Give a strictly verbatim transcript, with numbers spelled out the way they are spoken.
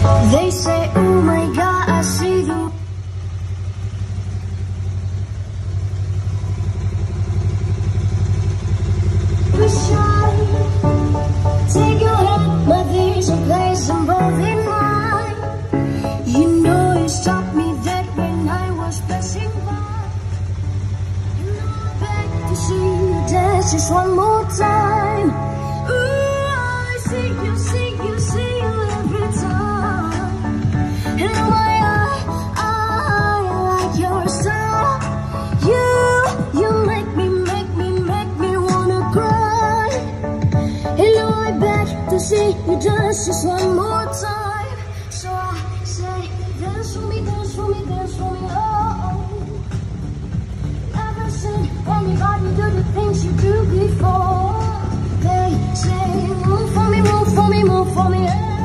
They say, oh my God, I see you. Take your hand, my vision, place them both in mine. You know you stopped me dead when I was passing by. You know I beg to see you dance just one more time. Ooh, I see you, see you, see you every time. And oh my, I, I like your style. You, you make me, make me, make me wanna cry. Hello, I beg to see you dance just one more time. So I say, dance for me, dance for me, dance for me, oh. Never seen anybody do the things you do before. They say, move for me, move for me, move for me, yeah.